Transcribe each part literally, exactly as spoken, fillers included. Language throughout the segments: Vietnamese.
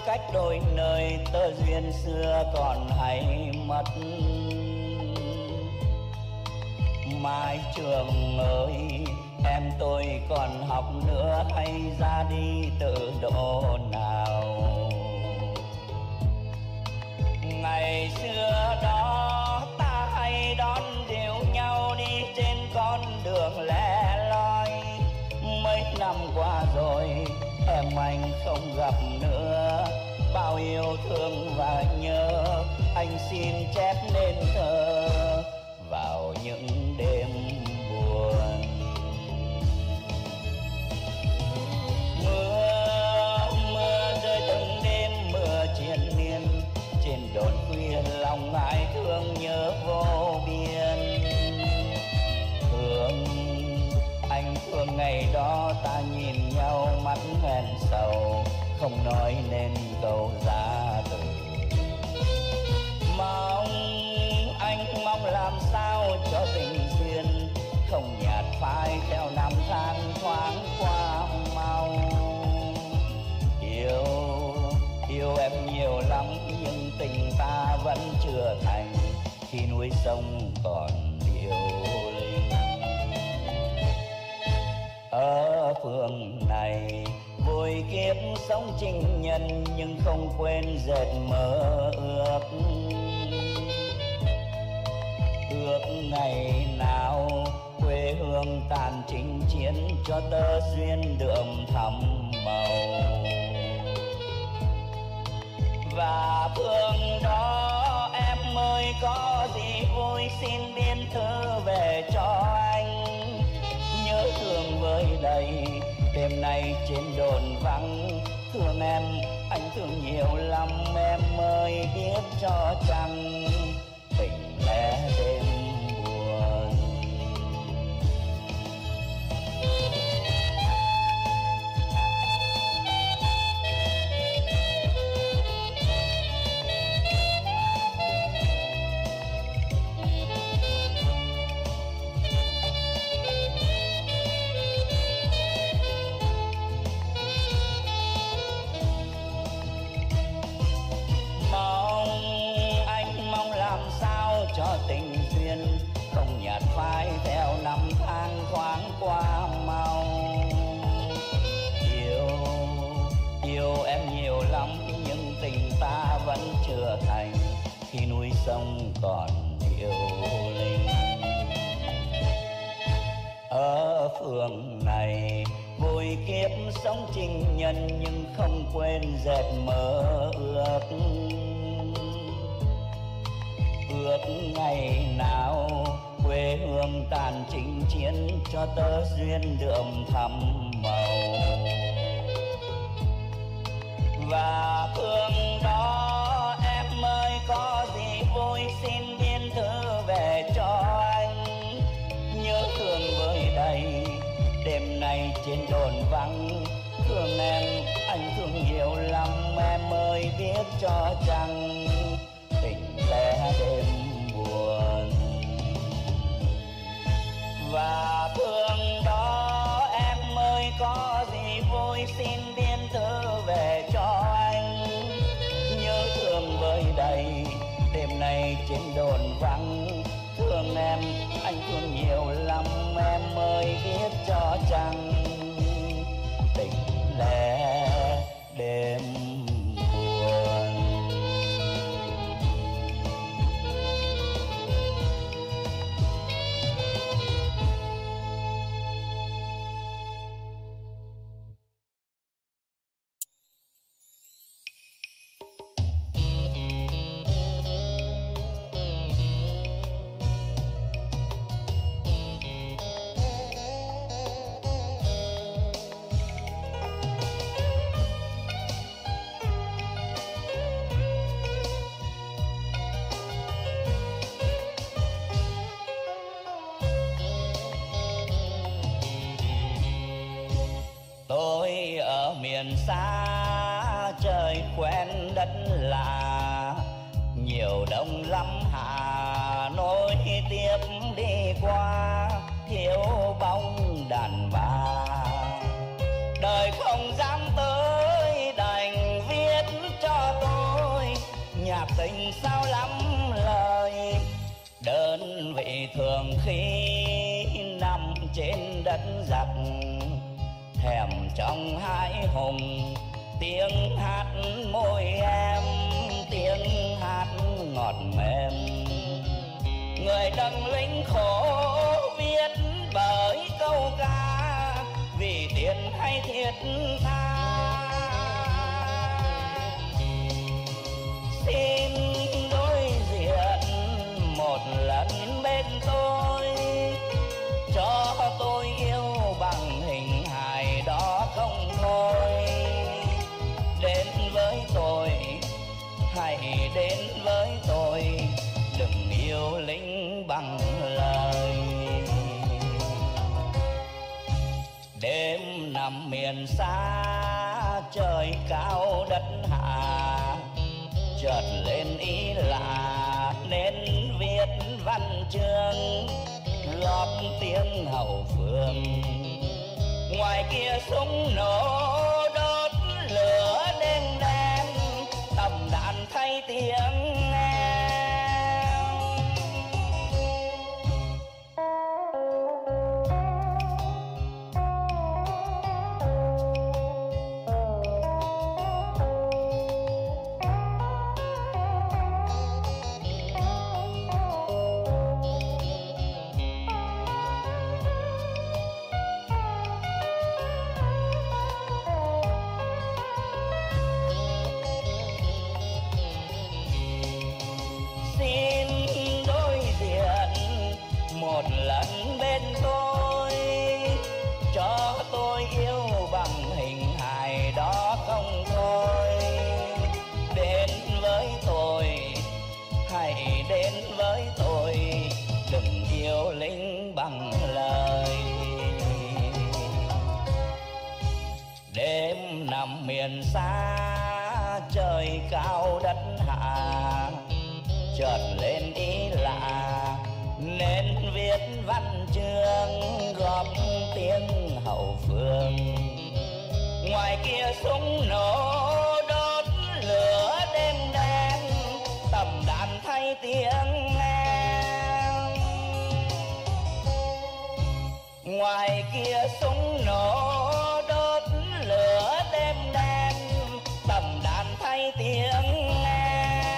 cách đôi nơi, tơ duyên xưa còn hay mất. Mai Trường ơi, em tôi còn học nữa hay ra đi từ độ nào? Ngày xưa đó ta hay đón dìu nhau đi trên con đường lẻ loi. Mấy năm qua rồi em anh không gặp nữa, bao yêu thương và nhớ anh xin chép nên thơ vào những đêm buồn. Mưa mưa rơi từng đêm, mưa triền miên trên đồn khuya, lòng ai thương nhớ vô biên. Thương anh thương ngày đó ta nhìn nhau mắt hẹn sầu, không nói nên câu giá từ. Mong anh mong làm sao cho tình duyên không nhạt phai theo năm tháng thoáng qua mau. Yêu yêu em nhiều lắm nhưng tình ta vẫn chưa thành, khi núi sông còn điêu linh. Ở phương này vui kiếp sống trinh nhân, nhưng không quên dệt mơ ước. Ước ngày nào quê hương tàn chinh chiến, cho tơ duyên đượm thắm màu. Và phương đó em ơi, có gì vui xin biên thư về cho anh. Nhớ thương với đầy đêm nay trên đồn vắng, thương em anh thương nhiều lắm em ơi, biết cho chăng tình lẽ đêm buồn. Cho tình duyên không nhạt phai theo năm tháng thoáng qua mau. Yêu yêu em nhiều lắm nhưng tình ta vẫn chưa thành, khi núi sông còn điêu linh. Ở phường này vui kiếp sống trinh nhân, nhưng không quên dệt mơ ước. Ước ngày nào quê hương tàn chinh chiến, cho tơ duyên đượm thắm màu. Và phương đó em ơi, có gì vui xin biên thư về cho anh. Nhớ thương với đầy đêm nay trên đồn vắng, thương em anh thương nhiều lắm em ơi, biết cho chăng tình lẽ đêm buồn. Và phương đó em ơi, có gì vui xin biên thư về cho anh. Nhớ thương với đầy đêm nay trên đồn vắng, thương em anh thương nhiều lắm em ơi, biết cho chăng tình lẽ đêm buồn. Tôi ở miền xa trời quen đất lạ, nhiều đông lắm Hà Nội tiếp đi qua, thiếu bóng đàn bà. Đời không dám tới đành viết khi nằm trên đất giặc, thèm trong hai hùng tiếng hát môi em, tiếng hát ngọt mềm. Người đấng lính khổ viết bởi câu ca, vì tiền hay thiết tha. Xin đối diện một lần bên tôi, cho tôi yêu bằng hình hài đó không thôi. Đến với tôi, hãy đến với tôi, đừng yêu lính bằng lời. Đêm nằm miền xa, trời cao đất hạ, chợt lên ý lạ nên viết văn chương góp tiếng hậu phương. Ngoài kia súng nổ đốt lửa đen đen, tầm đạn thay tiếng một lần bên tôi, cho tôi yêu bằng hình hài đó không thôi. Đến với tôi, hãy đến với tôi, đừng yêu lính bằng lời. Đêm nằm miền xa, trời cao đất hạ, chợt lên ý lạ nên viết văn chương góp tiếng hậu phương. Ngoài kia súng nổ đốt lửa đen đen, tầm đạn thay tiếng em. Ngoài kia súng nổ đốt lửa đen đen, tầm đạn thay tiếng em.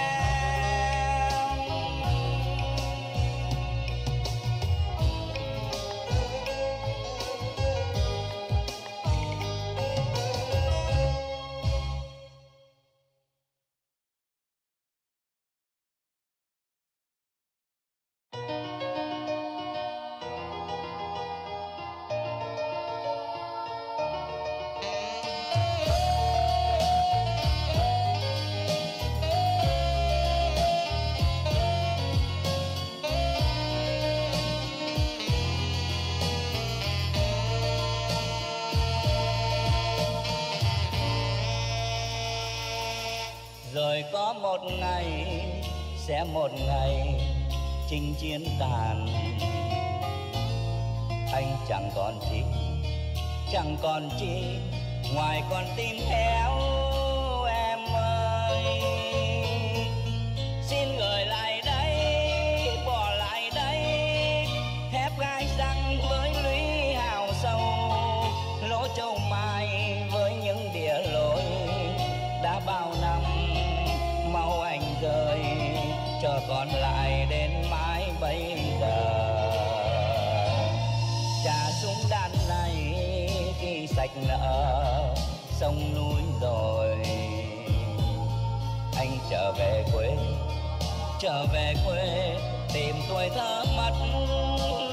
Rồi có một ngày, sẽ một ngày chinh chiến tàn, anh chẳng còn chi, chẳng còn chi ngoài con tim héo em ơi. Xin gửi lại đây, bỏ lại đây, thép gai răng với lũy hào sâu, lỗ châu mai với những địa lối đã bao năm mau anh rời, chờ còn lại đến mãi bây giờ. Trả súng đạn này khi sạch nợ sông núi rồi, anh trở về quê, trở về quê tìm tuổi thơ mất